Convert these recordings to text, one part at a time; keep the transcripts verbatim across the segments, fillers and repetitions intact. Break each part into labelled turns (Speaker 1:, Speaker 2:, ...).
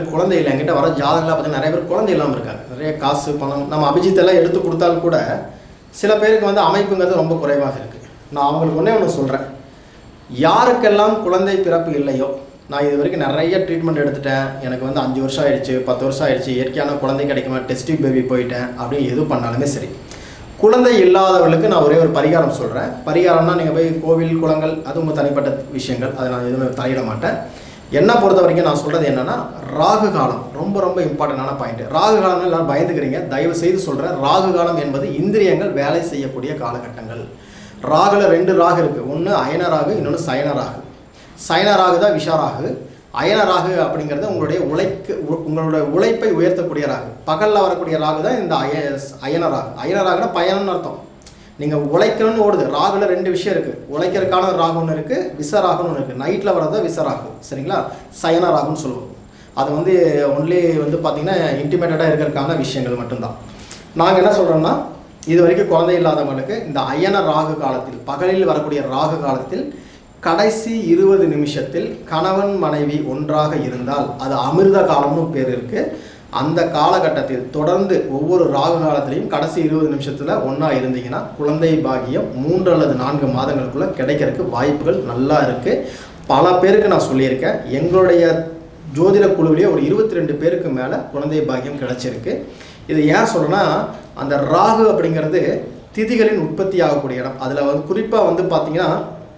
Speaker 1: பேருக்கு குழந்தை இல்லை. என்கிட்ட வர ஜாதகங்களாக பார்த்தீங்கன்னா நிறைய பேர் குழந்தை இல்லாமல் இருக்காங்க. நிறைய காசு பணம் நம்ம அபிஜித்தெல்லாம் எடுத்து கொடுத்தாலும் கூட சில பேருக்கு வந்து அமைப்புங்கிறது ரொம்ப குறைவாக இருக்குது. நான் அவங்களுக்கு ஒன்றே ஒன்று சொல்கிறேன், யாருக்கெல்லாம் குழந்தை பிறப்பு இல்லையோ, நான் இது வரைக்கும் நிறைய ட்ரீட்மெண்ட் எடுத்துட்டேன், எனக்கு வந்து அஞ்சு வருஷம் ஆயிடுச்சு, பத்து வருஷம் ஆயிடுச்சு, இயற்கையான குழந்தை கிடைக்குமா, டெஸ்ட் பேபி போயிட்டேன் அப்படின்னு எது பண்ணாலுமே சரி, குழந்தை இல்லாதவர்களுக்கு நான் ஒரே ஒரு பரிகாரம் சொல்கிறேன். பரிகாரம்னா நீங்கள் போய் கோவில் குளங்கள் அது உங்கள் தனிப்பட்ட விஷயங்கள், அதை நான் எதுவுமே தலையிட மாட்டேன். என்னை பொறுத்த வரைக்கும் நான் சொல்கிறது என்னென்னா, ராகு காலம் ரொம்ப ரொம்ப இம்பார்ட்டண்டான பாயிண்ட். ராகு காலம்னு எல்லோரும் பயந்துக்கிறீங்க, தயவு செய்து சொல்கிறேன். ராகு காலம் என்பது இந்திரியங்கள் வேலை செய்யக்கூடிய காலகட்டங்கள். ராகுல ரெண்டு ராகு இருக்குது, ஒன்று அயன ராகு, இன்னொன்று சயன ராகு. சயன ராகு தான் விஷாராகு. அயன ராகு அப்படிங்கிறது உங்களுடைய உழைக்கு உங்களுடைய உழைப்பை உயர்த்தக்கூடிய ராகு. பகலில் வரக்கூடிய ராகு தான் இந்த அய அயன ராகு. அயன ராகுனா பயணம்னு அர்த்தம். நீங்கள் உழைக்கணும்னு ஓடுது. ராகுல ரெண்டு விஷயம் இருக்குது, உழைக்கிறதுக்கான ராகு ஒன்று இருக்குது, விசராகுன்னு ஒன்று இருக்குது. நைட்டில் வர்றது விசராகு, சரிங்களா? சயன ராகுன்னு சொல்லுவோம். அது வந்து ஒன்லி வந்து பார்த்திங்கன்னா இன்டிமேட்டடாக இருக்கிறதுக்கான விஷயங்கள் மட்டும்தான். நாங்கள் என்ன சொல்கிறோம்னா, இது வரைக்கும் குழந்தை இல்லாதவங்களுக்கு இந்த அயன ராகு காலத்தில், பகலில் வரக்கூடிய ராகு காலத்தில் கடைசி இருபது நிமிஷத்தில் கணவன் மனைவி ஒன்றாக இருந்தால் அது அமிர்த காலம்னு பேர் இருக்குது. அந்த காலகட்டத்தில் தொடர்ந்து ஒவ்வொரு ராகு காலத்திலையும் கடைசி இருபது நிமிஷத்தில் ஒன்றா இருந்தீங்கன்னா குழந்தை பாக்கியம் மூன்று அல்லது நான்கு மாதங்களுக்குள்ளே கிடைக்கிறதுக்கு வாய்ப்புகள் நல்லா இருக்குது. பல பேருக்கு நான் சொல்லியிருக்கேன். எங்களுடைய ஜோதிட குழுவிலேயே ஒரு இருபத்தி ரெண்டு பேருக்கு மேலே குழந்தை பாக்கியம் கிடைச்சிருக்கு. இது ஏன் சொல்கிறேன்னா, அந்த ராகு அப்படிங்கிறது திதிகளின் உற்பத்தி ஆகக்கூடிய இடம். அதில் வந்து குறிப்பாக வந்து பார்த்திங்கன்னா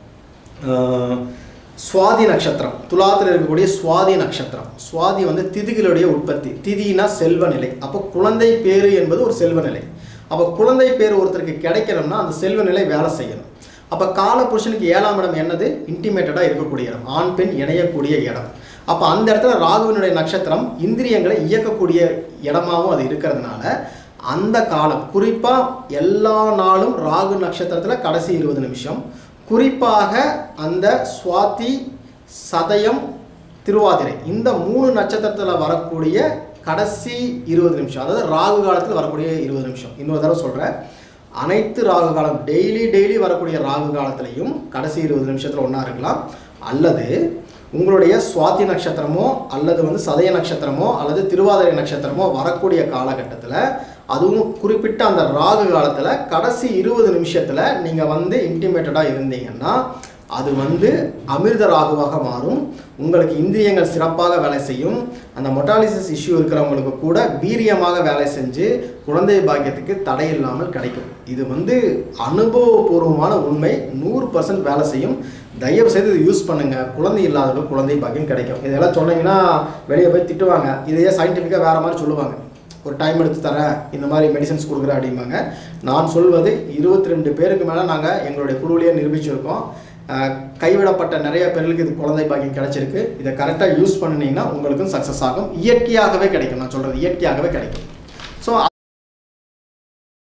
Speaker 1: சுவாதி நட்சத்திரம், துலாத்தில் இருக்கக்கூடிய சுவாதி நட்சத்திரம். சுவாதி வந்து திதிகளுடைய உற்பத்தி. திதினா செல்வ நிலை. அப்போ குழந்தை பேரு என்பது ஒரு செல்வ நிலை. அப்போ குழந்தை பேர் ஒருத்தருக்கு கிடைக்கணும்னா அந்த செல்வ நிலை வேலை செய்யணும். அப்போ கால புருஷனுக்கு ஏழாம் இடம் என்னது? இன்டிமேட்டடாக இருக்கக்கூடிய இடம், ஆண் பெண் இணையக்கூடிய இடம். அப்போ அந்த இடத்துல ராகுவினுடைய நட்சத்திரம் இந்திரியங்களை இயக்கக்கூடிய இடமாகவும் அது இருக்கிறதுனால அந்த காலம் குறிப்பாக எல்லா நாளும் ராகு நட்சத்திரத்தில் கடைசி இருபது நிமிஷம், குறிப்பாக அந்த சுவாதி, சதயம், திருவாதிரை இந்த மூணு நட்சத்திரத்தில் வரக்கூடிய கடைசி இருபது நிமிஷம், அதாவது ராகு காலத்தில் வரக்கூடிய இருபது நிமிஷம். இன்னொரு தடவை சொல்கிறேன், அனைத்து ராகு காலம் டெய்லி டெய்லி வரக்கூடிய ராகு காலத்திலையும் கடைசி இருபது நிமிஷத்தில் ஒன்றா இருக்கலாம். அல்லது உங்களுடைய சுவாதி நட்சத்திரமோ அல்லது வந்து சதய நட்சத்திரமோ அல்லது திருவாதிரை நட்சத்திரமோ வரக்கூடிய காலகட்டத்தில், அதுவும் குறிப்பிட்ட அந்த ராகு காலத்தில் கடைசி இருபது நிமிஷத்தில் நீங்கள் வந்து இன்டிமேட்டடாக இருந்தீங்கன்னா அது வந்து அமிர்த ராகுவாக மாறும். உங்களுக்கு இந்திரியங்கள் சிறப்பாக வேலை செய்யும். அந்த மொட்டாலிசிஸ் இஷ்யூ இருக்கிறவங்களுக்கு கூட வீரியமாக வேலை செஞ்சு குழந்தை பாக்கியத்துக்கு தடை இல்லாமல் கிடைக்கும். இது வந்து அனுபவபூர்வமான உண்மை, நூறு பர்சன்ட் வேலை செய்யும். தயவு செய்து இது யூஸ் பண்ணுங்கள். குழந்தை இல்லாதவங்களுக்கு குழந்தை பாக்கியம் கிடைக்கும். இதெல்லாம் சொன்னீங்கன்னா வெளியே போய் திட்டுவாங்க, இதையே சயின்டிஃபிக்காக வேறு மாதிரி சொல்லுவாங்க. ஒரு டைம் எடுத்து தரேன், இந்த மாதிரி மெடிசன்ஸ் கொடுக்குறேன் அப்படிம்பாங்க. நான் சொல்வது இருபத்தி ரெண்டு பேருக்கு மேலே நாங்கள் எங்களுடைய குழுவிலேயே நிரூபிச்சிருக்கோம். கைவிடப்பட்ட நிறைய பேர்களுக்கு இது குழந்தை பாக்கியம் கிடைச்சிருக்கு. இதை கரெக்டாக யூஸ் பண்ணினீங்கன்னா உங்களுக்கும் சக்ஸஸ் ஆகும். இயற்கையாகவே கிடைக்கும். நான் சொல்கிறது இயற்கையாகவே கிடைக்கும். ஸோ